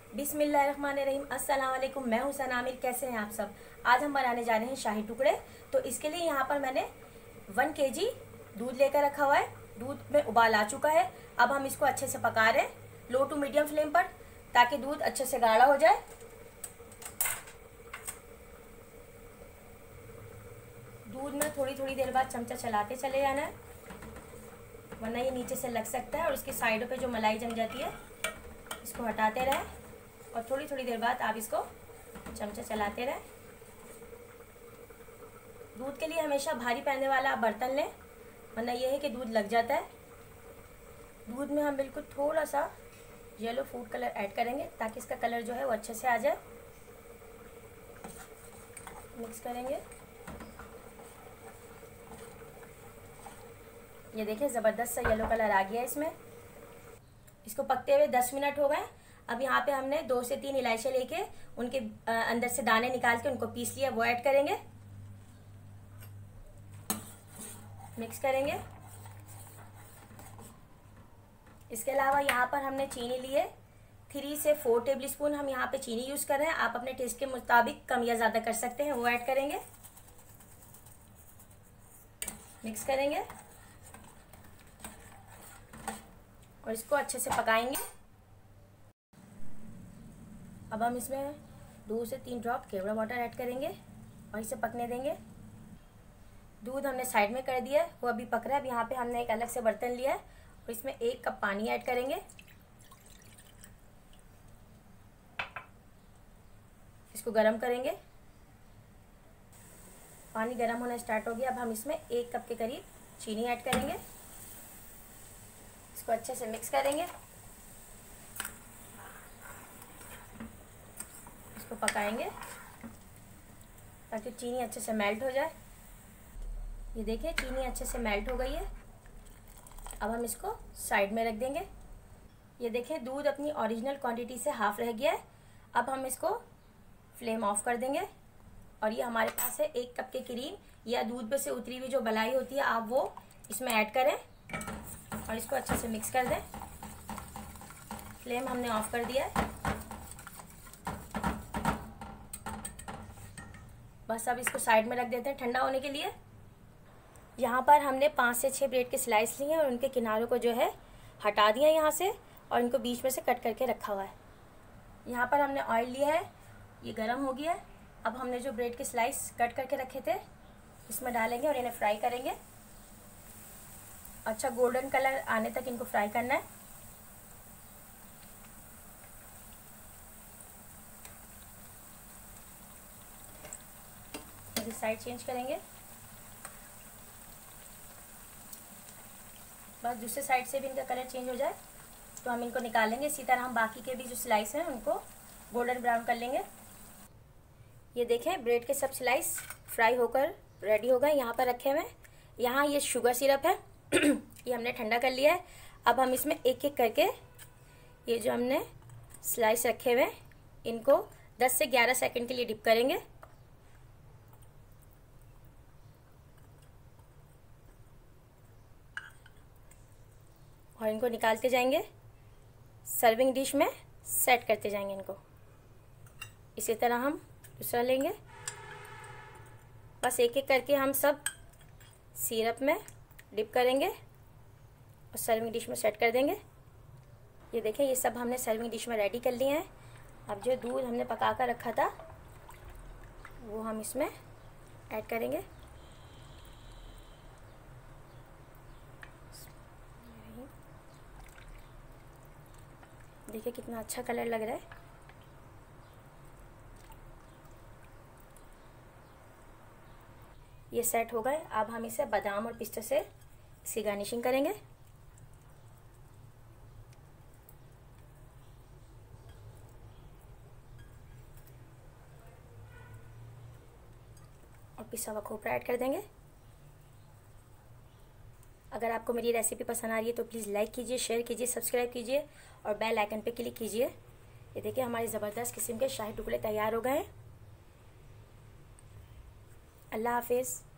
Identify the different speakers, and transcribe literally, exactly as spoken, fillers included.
Speaker 1: बिस्मिल्लाहिर्रहमानिर्रहीम। अस्सलाम वालेकुम। मैं हूं सना आमिर। कैसे हैं आप सब। आज हम बनाने जा रहे हैं शाही टुकड़े। तो इसके लिए यहाँ पर मैंने वन केजी दूध लेकर रखा हुआ है। दूध में उबाल आ चुका है। अब हम इसको अच्छे से पका रहे हैं लो टू मीडियम फ्लेम पर, ताकि दूध अच्छे से गाढ़ा हो जाए। दूध में थोड़ी थोड़ी देर बाद चमचा चलाते चले जाना है, वरना ये नीचे से लग सकता है और इसकी साइडों पे जो मलाई जम जाती है इसको हटाते रहें। और थोड़ी थोड़ी देर बाद आप इसको चमचा चलाते रहें। दूध के लिए हमेशा भारी पैने वाला आप बर्तन लें, वरना यह है कि दूध लग जाता है। दूध में हम बिल्कुल थोड़ा सा येलो फूड कलर ऐड करेंगे, ताकि इसका कलर जो है वो अच्छे से आ जाए। मिक्स करेंगे। ये देखिए ज़बरदस्त सा येलो कलर आ गया इसमें। इसको पकते हुए दस मिनट हो गए। अब यहाँ पे हमने दो से तीन इलायची लेके उनके अंदर से दाने निकाल के उनको पीस लिया, वो ऐड करेंगे। मिक्स करेंगे। इसके अलावा यहाँ पर हमने चीनी लिए थ्री से फोर टेबल स्पून हम यहाँ पे चीनी यूज़ कर रहे हैं। आप अपने टेस्ट के मुताबिक कम या ज़्यादा कर सकते हैं, वो ऐड करेंगे। मिक्स करेंगे और इसको अच्छे से पकाएंगे। अब हम इसमें दो से तीन ड्रॉप केवड़ा वाटर ऐड करेंगे और इसे पकने देंगे। दूध हमने साइड में कर दिया है, वो अभी पक रहा है। अब यहाँ पे हमने एक अलग से बर्तन लिया है और इसमें एक कप पानी ऐड करेंगे। इसको गरम करेंगे। पानी गरम होना स्टार्ट हो गया। अब हम इसमें एक कप के करीब चीनी ऐड करेंगे। इसको अच्छे से मिक्स करेंगे। इसको पकाएंगे ताकि चीनी अच्छे से मेल्ट हो जाए। ये देखिए चीनी अच्छे से मेल्ट हो गई है। अब हम इसको साइड में रख देंगे। ये देखिए दूध अपनी ओरिजिनल क्वांटिटी से हाफ रह गया है। अब हम इसको फ्लेम ऑफ कर देंगे और ये हमारे पास है एक कप के क्रीम या दूध पे से उतरी हुई जो मलाई होती है, आप वो इसमें ऐड करें और इसको अच्छे से मिक्स कर दें। फ्लेम हमने ऑफ कर दिया है। बस अब इसको साइड में रख देते हैं ठंडा होने के लिए। यहाँ पर हमने पाँच से छः ब्रेड के स्लाइस लिए हैं और उनके किनारों को जो है हटा दिया यहाँ से और इनको बीच में से कट करके रखा हुआ है। यहाँ पर हमने ऑयल लिया है, ये गर्म हो गया है। अब हमने जो ब्रेड के स्लाइस कट करके रखे थे इसमें डालेंगे और इन्हें फ्राई करेंगे। अच्छा गोल्डन कलर आने तक इनको फ्राई करना है। साइड चेंज करेंगे। बस दूसरे साइड से भी इनका कलर चेंज हो जाए तो हम इनको निकालेंगे। इसी तरह हम बाकी के भी जो स्लाइस हैं उनको गोल्डन ब्राउन कर लेंगे। ये देखें ब्रेड के सब स्लाइस फ्राई होकर रेडी हो गए, यहाँ पर रखे हुए हैं। यहाँ ये शुगर सिरप है ये हमने ठंडा कर लिया है। अब हम इसमें एक एक करके ये जो हमने स्लाइस रखे हुए हैं इनको दस से ग्यारह सेकंड के लिए डिप करेंगे। और इनको निकालते जाएंगे, सर्विंग डिश में सेट करते जाएंगे इनको। इसी तरह हम दूसरा लेंगे। बस एक एक करके हम सब सिरप में डिप करेंगे और सर्विंग डिश में सेट कर देंगे। ये देखें ये सब हमने सर्विंग डिश में रेडी कर लिए हैं। अब जो दूध हमने पका कर रखा था वो हम इसमें ऐड करेंगे। देखिए कितना अच्छा कलर लग रहा है। ये सेट हो गए। अब हम इसे बादाम और पिस्ता से इसकी गार्निशिंग करेंगे। और पिसा हुआ खोपरा ऐड कर देंगे। अगर आपको मेरी रेसिपी पसंद आ रही है तो प्लीज़ लाइक कीजिए, शेयर कीजिए, सब्सक्राइब कीजिए और बेल आइकन पे क्लिक कीजिए। ये देखिए हमारे ज़बरदस्त किस्म के शाही टुकड़े तैयार हो गए हैं। अल्लाह हाफिज़।